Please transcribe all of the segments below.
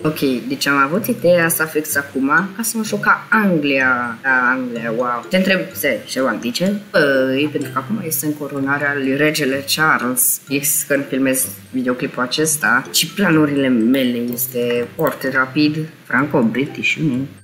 Ok, deci am avut ideea asta fix acum ca să mă joc ca Anglia. Anglia, wow. Te întreb, ceva, de ce? Păi, pentru că acum este încoronarea lui regele Charles. Este când filmez videoclipul acesta. Și planurile mele este foarte rapid. Franco-British,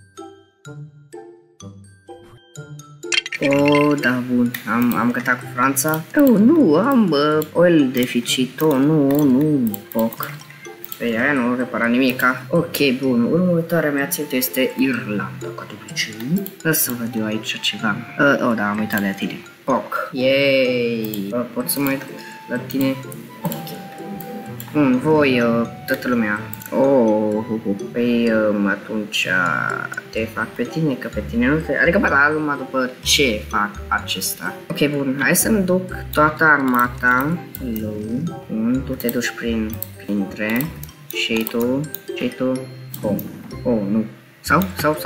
Oh, da, bun. Am gătat cu Franța. Oh, nu, am oil deficit. Oh, nu, foc. Pe aia nu repara nimica. Ok, bun. Următoarea mea țintă este Irlanda, ca de obicei. Să văd eu aici ceva. Oh, da, am uitat de tine. Foc. Yay! Pot să mă uit la tine? Ok. Bun, voi, toată lumea. Păi atunci te fac pe tine, că pe tine nu te... Adică, bă, dar numai după ce fac acesta. Ok, bun, hai să-mi duc toată armata. Hello. Bun, tu te duci printre. Și tu. Oh, nu. Sau?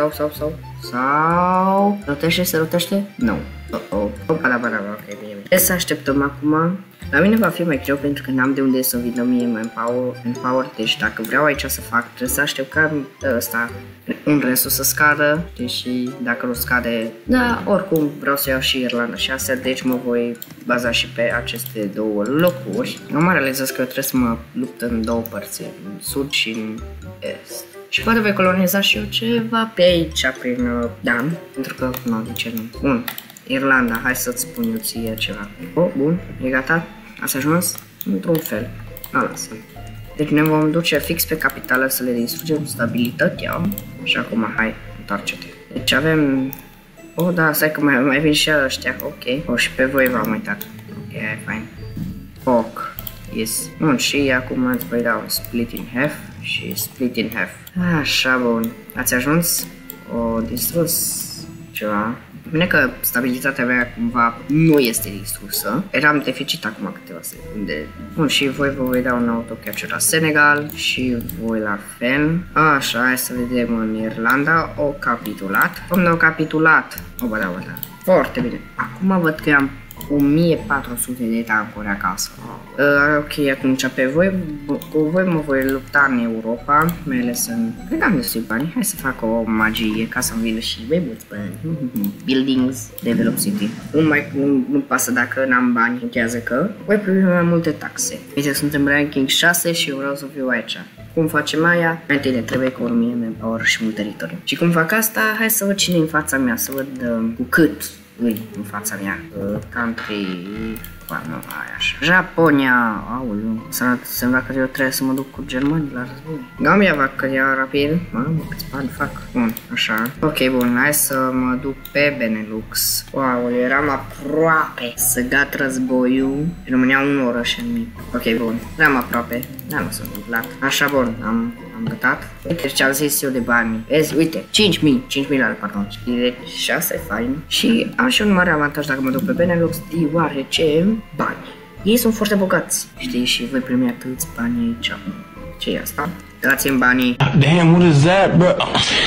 Se rotește? Nu. Da, ok, bine. Trebuie să așteptăm acum. La mine va fi mai greu pentru că n-am de unde să vină mie manpower, deci dacă vreau aici să fac, trebuie să aștept ca ăsta, un restul să scadă, deși dacă nu scade, da, oricum vreau să iau și Irlanda 6, deci mă voi baza și pe aceste două locuri. Nu mă realizez că trebuie să mă lupt în două părți, în sud și în est. Și poate voi coloniza și eu ceva pe aici, prin Dan, pentru că, nu, de ce nu? Bun. Irlanda, hai să-ți spun eu ție ceva. Bun, e gata? Ați ajuns? Într-un fel. Lasă. Deci ne vom duce fix pe capitală să le distrugem stabilitatea. Și acum, hai, întoarce-te. Deci avem... da, stai că mai vin și ăștia, ok. Și pe voi v-am uitat. Ok, hai, fain. Foc. Yes. Bun, și acum îți voi da un split in half și split in half. Așa, bun. Ați ajuns? O distrus ceva. Bine că stabilitatea mea cumva nu este distrusă. Eram deficit acum câteva secunde. Bun, și voi vă voi da un autocapture la Senegal și voi la fel. Așa, hai să vedem în Irlanda. O capitulat. Cum au capitulat? Da. Foarte bine. Acum văd că am 1400 de tancuri acasă. Ok, atunci cu voi mă voi lupta în Europa, mai ales în... Cred că am destui bani, hai să fac o magie ca să-mi vină și mai mulți bani. Buildings, Develop City. Nu pasă dacă n-am bani, contează că voi primi mai multe taxe. Uite, sunt în ranking 6 și eu vreau să fiu aici. Cum facem aia? Mai întâi ne trebuie economie, manpower și mult teritoriu. Și cum fac asta? Hai să văd cine e în fața mea, să văd cu cât îi în fața mea. Country... Nu, aia așa. Japonia, aoleu, să însemna că eu trebuie să mă duc cu germanii la război. Gambia va cădea rapid. Mamă, câți bani fac. Bun, așa. Ok, bun, hai să mă duc pe Benelux. Wow, eram aproape să gat războiul. Rămânea un orăș în mic. Ok, bun, eram aproape. Da, nu s-a întâmplat. Așa, bun, am gătat. Uite ce am zis eu de bani. Vezi, uite, 5.000 lei, pardon. Deci 6, fain. Și am și un mare avantaj dacă mă duc pe Benelux, deoarece bani. Ei sunt foarte bogați. Știi, și voi primi atâți bani aici. Ce e asta? Dați-mi banii. Damn, what is that, bro?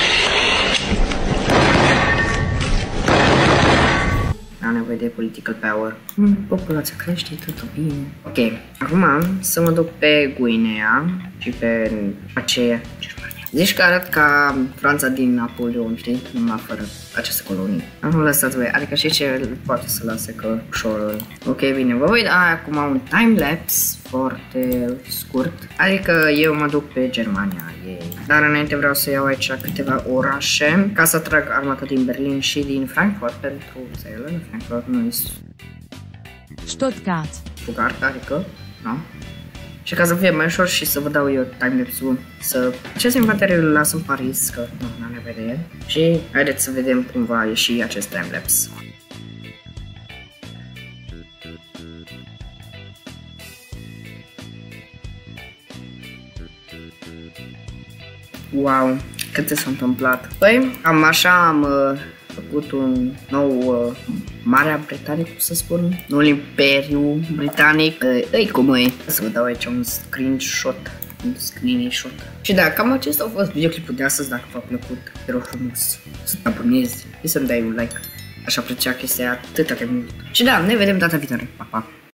Am nevoie de political power. Populația crește, totul bine. Ok, acum să mă duc pe Guinea și pe aceea Germania. Zici că arăt ca Franța din Napoleon, știi? Numai fără aceste colonii. Am lăsat voi, adică știi ce poate să lase că ușor. Ok, bine, vă voi da acum un timelapse foarte scurt. Adică eu mă duc pe Germania, dar înainte vreau să iau aici câteva orașe ca să trag armata din Berlin și din Frankfurt pentru ele. Frankfurt nu este Stuttgart. Stuttgart, adică, nu? Și ca să fie mai ușor și să vă dau eu timelapse-ul, să... Ce inventarul îl las în Paris, că nu am nevoie de el. Și haideți să vedem cum va ieși acest timelapse. Wow, câte s-a întâmplat. Păi, am făcut un nou Marea Britanie, cum să spun, noul Imperiu Britanic. Cum e? Să vă dau aici un screenshot. Și da, cam acesta a fost videoclipul de astăzi. Dacă v-a plăcut, te rog frumos să te abonezi și să-mi dai un like. Aș aprecia chestia atât de mult. Și da, ne vedem data viitoare. Pa, pa!